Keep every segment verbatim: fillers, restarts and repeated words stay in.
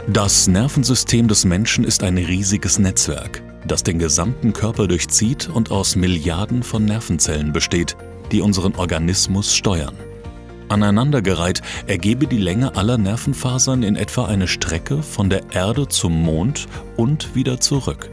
Das Nervensystem des Menschen ist ein riesiges Netzwerk, das den gesamten Körper durchzieht und aus Milliarden von Nervenzellen besteht, die unseren Organismus steuern. Aneinandergereiht ergebe die Länge aller Nervenfasern in etwa eine Strecke von der Erde zum Mond und wieder zurück.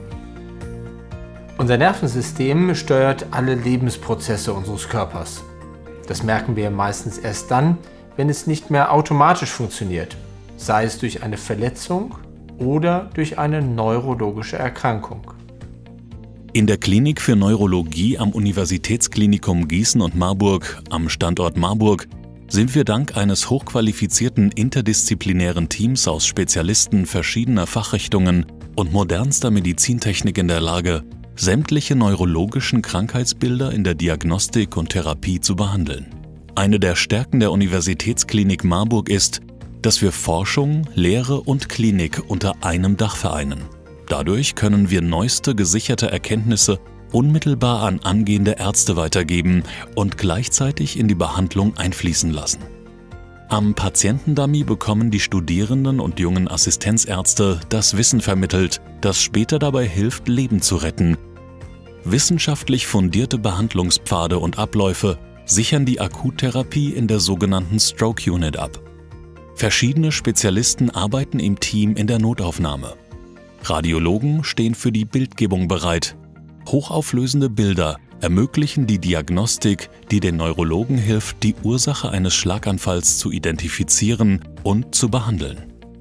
Unser Nervensystem steuert alle Lebensprozesse unseres Körpers. Das merken wir meistens erst dann, wenn es nicht mehr automatisch funktioniert, sei es durch eine Verletzung oder durch eine neurologische Erkrankung. In der Klinik für Neurologie am Universitätsklinikum Gießen und Marburg am Standort Marburg sind wir dank eines hochqualifizierten interdisziplinären Teams aus Spezialisten verschiedener Fachrichtungen und modernster Medizintechnik in der Lage, sämtliche neurologischen Krankheitsbilder in der Diagnostik und Therapie zu behandeln. Eine der Stärken der Universitätsklinik Marburg ist, dass wir Forschung, Lehre und Klinik unter einem Dach vereinen. Dadurch können wir neueste gesicherte Erkenntnisse unmittelbar an angehende Ärzte weitergeben und gleichzeitig in die Behandlung einfließen lassen. Am Patientendummy bekommen die Studierenden und jungen Assistenzärzte das Wissen vermittelt, das später dabei hilft, Leben zu retten. Wissenschaftlich fundierte Behandlungspfade und Abläufe sichern die Akuttherapie in der sogenannten Stroke Unit ab. Verschiedene Spezialisten arbeiten im Team in der Notaufnahme. Radiologen stehen für die Bildgebung bereit. Hochauflösende Bilder ermöglichen die Diagnostik, die den Neurologen hilft, die Ursache eines Schlaganfalls zu identifizieren und zu behandeln.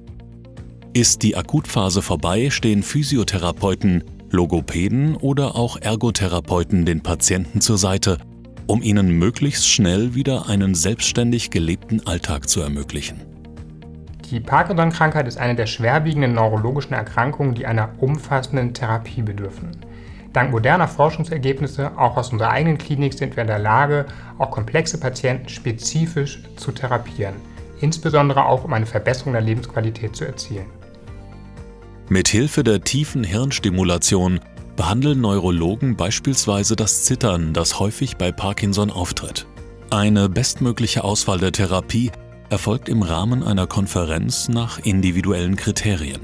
Ist die Akutphase vorbei, stehen Physiotherapeuten, Logopäden oder auch Ergotherapeuten den Patienten zur Seite, um ihnen möglichst schnell wieder einen selbstständig gelebten Alltag zu ermöglichen. Die Parkinson-Krankheit ist eine der schwerwiegenden neurologischen Erkrankungen, die einer umfassenden Therapie bedürfen. Dank moderner Forschungsergebnisse, auch aus unserer eigenen Klinik, sind wir in der Lage, auch komplexe Patienten spezifisch zu therapieren, insbesondere auch um eine Verbesserung der Lebensqualität zu erzielen. Mithilfe der tiefen Hirnstimulation behandeln Neurologen beispielsweise das Zittern, das häufig bei Parkinson auftritt. Eine bestmögliche Auswahl der Therapie erfolgt im Rahmen einer Konferenz nach individuellen Kriterien.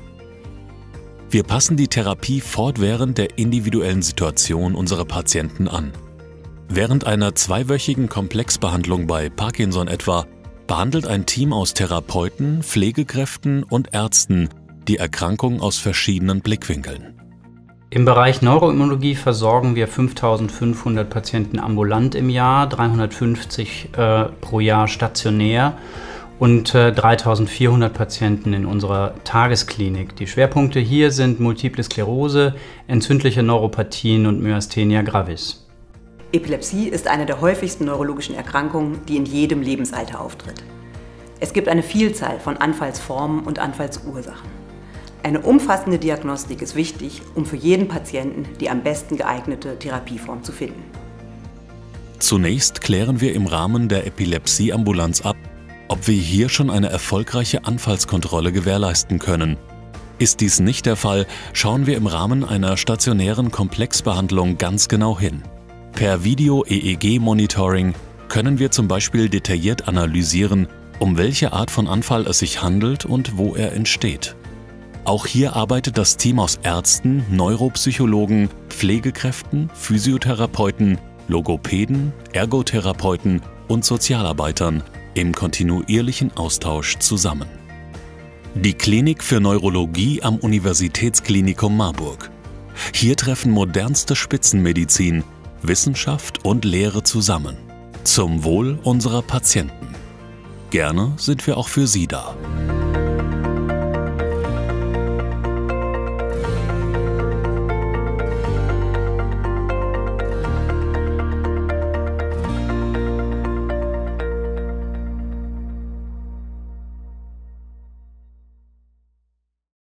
Wir passen die Therapie fortwährend der individuellen Situation unserer Patienten an. Während einer zweiwöchigen Komplexbehandlung bei Parkinson etwa behandelt ein Team aus Therapeuten, Pflegekräften und Ärzten die Erkrankung aus verschiedenen Blickwinkeln. Im Bereich Neuroimmunologie versorgen wir fünftausendfünfhundert Patienten ambulant im Jahr, dreihundertfünfzig äh, pro Jahr stationär und äh, dreitausendvierhundert Patienten in unserer Tagesklinik. Die Schwerpunkte hier sind Multiple Sklerose, entzündliche Neuropathien und Myasthenia gravis. Epilepsie ist eine der häufigsten neurologischen Erkrankungen, die in jedem Lebensalter auftritt. Es gibt eine Vielzahl von Anfallsformen und Anfallsursachen. Eine umfassende Diagnostik ist wichtig, um für jeden Patienten die am besten geeignete Therapieform zu finden. Zunächst klären wir im Rahmen der Epilepsieambulanz ab, ob wir hier schon eine erfolgreiche Anfallskontrolle gewährleisten können. Ist dies nicht der Fall, schauen wir im Rahmen einer stationären Komplexbehandlung ganz genau hin. Per Video-E E G-Monitoring können wir zum Beispiel detailliert analysieren, um welche Art von Anfall es sich handelt und wo er entsteht. Auch hier arbeitet das Team aus Ärzten, Neuropsychologen, Pflegekräften, Physiotherapeuten, Logopäden, Ergotherapeuten und Sozialarbeitern im kontinuierlichen Austausch zusammen. Die Klinik für Neurologie am Universitätsklinikum Marburg. Hier treffen modernste Spitzenmedizin, Wissenschaft und Lehre zusammen. Zum Wohl unserer Patienten. Gerne sind wir auch für Sie da.